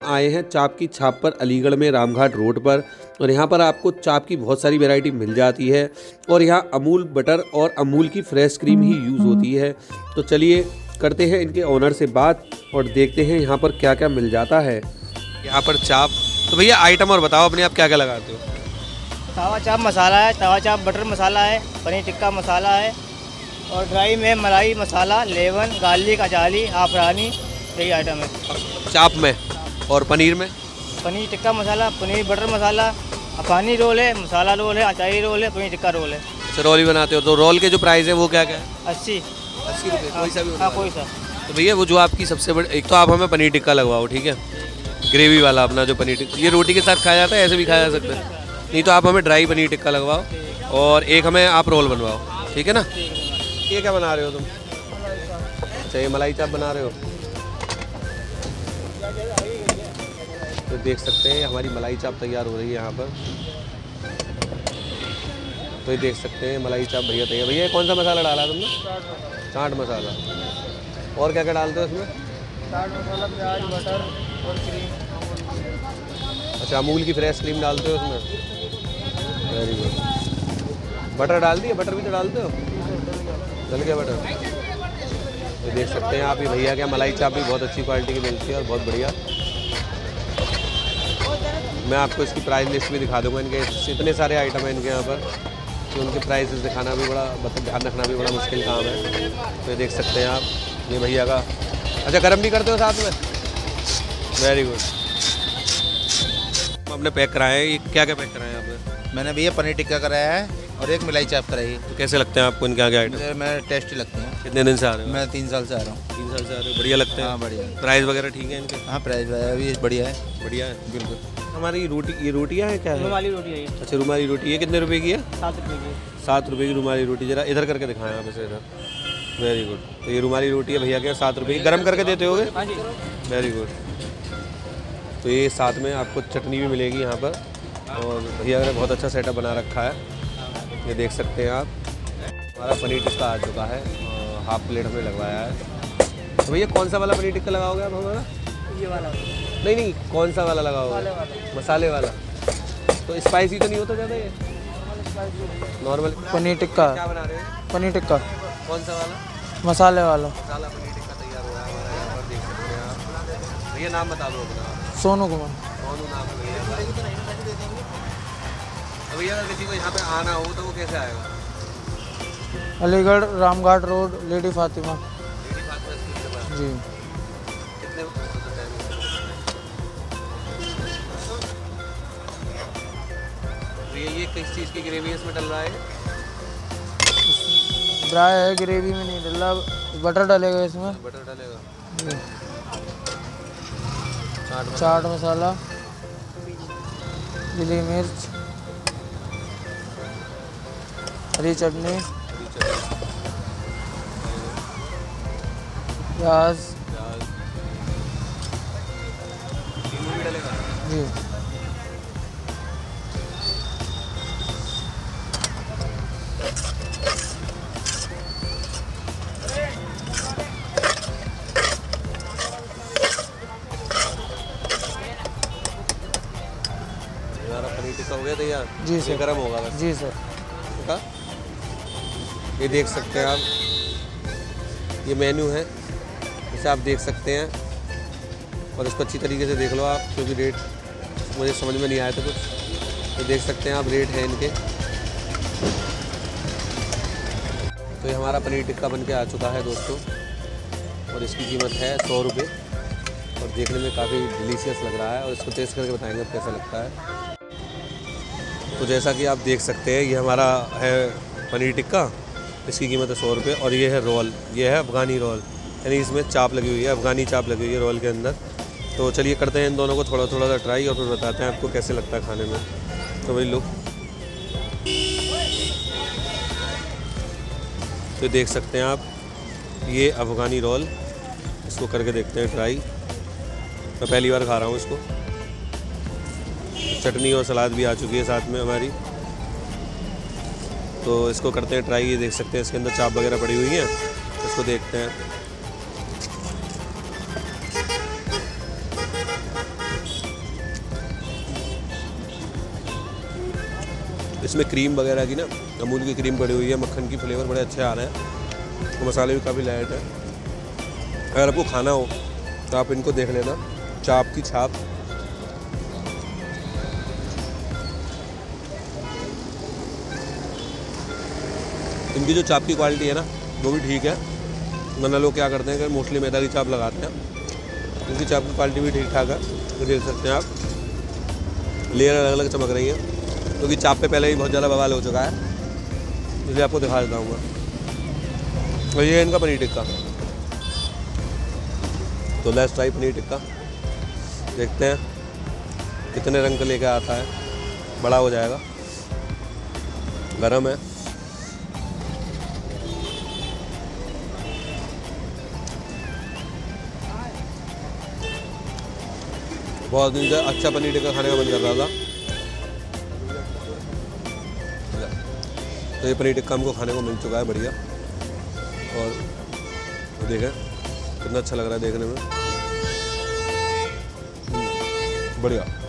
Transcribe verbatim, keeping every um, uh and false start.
आए हैं चाप की छाप पर अलीगढ़ में रामघाट रोड पर, और यहाँ पर आपको चाप की बहुत सारी वैरायटी मिल जाती है और यहाँ अमूल बटर और अमूल की फ्रेश क्रीम ही यूज़ होती है। तो चलिए करते हैं इनके ओनर से बात और देखते हैं यहाँ पर क्या क्या मिल जाता है। यहाँ पर चाप, तो भैया आइटम और बताओ अपने आप क्या क्या लगाते हो? तवा चाप मसाला है, तवा चाप बटर मसाला है, पनीर टिक्का मसाला है और ड्राई में मलाई मसाला, लेवन, गार्लिक, अचाली, आफरानी, यही आइटम है चाप में। और पनीर में पनीर टिक्का मसाला, पनीर बटर मसाला, अफानी रोल है, मसाला रोल है, अचारी रोल है, पनीर टिक्का रोल है। अच्छा, रोल ही बनाते हो? तो रोल के जो प्राइस है वो क्या क्या है? अस्सी अस्सी रुपये कोई सा भी? हाँ कोई सा। तो भैया वो जो आपकी सबसे बड़ी, एक तो आप हमें पनीर टिक्का लगवाओ, ठीक है, ग्रेवी वाला अपना जो पनीर टिक्का, ये रोटी के साथ खाया जाता है, ऐसे भी खाया जा सकता है, नहीं तो आप हमें ड्राई पनीर टिक्का लगवाओ और एक हमें आप रोल बनवाओ, ठीक है ना। ये क्या बना रहे हो तुम? अच्छा, ये मलाई चाप बना रहे हो। तो देख सकते हैं हमारी मलाई चाप तैयार हो रही है यहाँ पर। तो ये देख सकते हैं मलाई चाप भैया तैयार। भैया कौन सा मसाला डाला तुमने? चाट मसाला। और क्या क्या डालते हो इसमें? चाट मसाला, प्याज, बटर और क्रीम। अच्छा, अमूल की फ्रेश क्रीम डालते हो इसमें? Very good. बटर डाल दिए? बटर भी तो डालते हो? डल गया बटर। तो देख सकते हैं आप, ये भैया क्या मलाई चाप भी बहुत अच्छी क्वालिटी की मिलती है और बहुत बढ़िया। मैं आपको इसकी प्राइस लिस्ट भी दिखा दूंगा। इनके इतने सारे आइटम हैं इनके यहाँ पर कि उनके प्राइसेस दिखाना भी बड़ा, मतलब ध्यान रखना भी बड़ा मुश्किल काम है। तो ये देख सकते हैं आप, ये भैया का। अच्छा, गर्म भी करते हो साथ में? Very good. आपने पैक कराया है, ये क्या क्या पैक कराया है आपने? मैंने भैया पनीर टिक्का कराया है और एक मलाई चाप कराई है। तो कैसे लगते हैं आपको इनके आगे आइटम? मैं टेस्टी लगते हैं। कितने दिन से आ रहे हो? मैं तीन साल से आ रहा हूँ। तीन साल से आ रहे हो, बढ़िया लगते हैं? हाँ बढ़िया। प्राइस वगैरह ठीक है इनके? हाँ प्राइस भी बढ़िया है। बढ़िया है, बिल्कुल। हमारी रोटी, ये रोटियाँ हैं क्या है? रुमाली रोटी है ये। अच्छा, रुमाली रोटी, ये कितने रुपए की है? सात रुपये की। सात रुपये की रुमाली रोटी। जरा इधर करके दिखाएं आप इसे इधर। Very good. तो ये रुमाली रोटी है भैया के सात रुपये की। गर्म करके देते होगे? हाँ जी। Very good. तो ये साथ में आपको चटनी भी मिलेगी यहाँ पर, और भैया ने बहुत अच्छा सेटअप बना रखा है। ये देख सकते हैं आप, हमारा पनीर टिक्का आ चुका है, हाफ प्लेट में लगवाया है। तो भैया कौन सा वाला पनीर टिक्का लगाओगे आप हमारा? ये वाला? नहीं नहीं, कौन सा वाला लगाओगे? मसाले वाला। तो स्पाइसी तो नहीं होता ज़्यादा ये? नॉर्मल पनीर टिक्का। क्या बना रहे हो? पनीर टिक्का। कौन सा वाला? मसाले वाला। मसाला पनीर टिक्का तैयार हो रहा है हमारे यहाँ पर, देख सकते हैं आप। भैया नाम बता दो अपना। सोनू कुमार। सोनू नाम है भैया का। तो भैया अगर किसी को यहाँ पे आना हो तो वो कैसे आएगा? Aligarh Ramghat road, Lady Fatima. Lady Fatima school के पास। जी। कितने होता टाइम? भैया ये किस चीज़ की ग्रेवी इसमें डल रहा है? ड्राई है, ग्रेवी में नहीं डला, बटर डलेगा इसमें। बटर डलेगा। जी। चाट चाट मसाला, पीली मिर्च, हरी चटनी, प्याज जी। हमारा पनीर टिक्का हो गया तैयार? जी सर। गर्म होगा बस? जी सर। का ये देख सकते हैं आप, ये मेन्यू है, इसे आप देख सकते हैं और इसको अच्छी तरीके से देख लो आप, क्योंकि रेट मुझे समझ में नहीं आया था कुछ। तो देख सकते हैं आप रेट है इनके। तो ये हमारा पनीर टिक्का बन के आ चुका है दोस्तों, और इसकी कीमत है सौ रुपये, और देखने में काफ़ी डिलीशियस लग रहा है, और इसको टेस्ट करके बताएंगे अब कैसा लगता है। तो जैसा कि आप देख सकते हैं, ये हमारा है पनीर टिक्का, इसकी कीमत है सौ रुपये, और ये है रोल, ये है अफ़गानी रोल, यानी इसमें चाप लगी हुई है, अफ़गानी चाप लगी हुई है रोल के अंदर। तो चलिए करते हैं इन दोनों को थोड़ा थोड़ा सा ट्राई, और फिर बताते हैं आपको कैसे लगता है खाने में। तो वही लो, तो देख सकते हैं आप, ये अफ़गानी रोल, इसको करके देखते हैं ट्राई। मैं पहली बार खा रहा हूँ इसको। चटनी और सलाद भी आ चुकी है साथ में हमारी, तो इसको करते हैं ट्राई। ये देख सकते हैं इसके अंदर चाप वगैरह पड़ी हुई हैं, इसको देखते हैं। इसमें क्रीम वगैरह की ना, अमूल की क्रीम पड़ी हुई है, मक्खन की फ्लेवर बड़े अच्छे आ रहे हैं, तो मसाले भी काफ़ी लाइट है। अगर आपको खाना हो तो आप इनको देख लेना, चाप की छाप। इनकी जो चाप की क्वालिटी है ना वो भी ठीक है, वरना लोग क्या करते हैं कि मोस्टली मैदा की चाप लगाते हैं। इनकी चाप की क्वालिटी भी ठीक ठाक है, तो देख सकते हैं आप, लेयर अलग अलग चमक रही है, क्योंकि तो चाप पे पहले ही बहुत ज़्यादा बवाल हो चुका है, इसलिए आपको दिखा देता हूँ मैं। और ये है इनका पनीर टिक्का। तो लेट्स ट्राई पनीर टिक्का, देखते हैं कितने रंग का लेके आता है, बड़ा हो जाएगा, गरम है। बहुत दिन से अच्छा पनीर टिक्का खाने का मन कर रहा था, तो ये पनीर टिक्का हमको खाने को मिल चुका है, बढ़िया। और देखें कितना अच्छा लग रहा है देखने में, बढ़िया।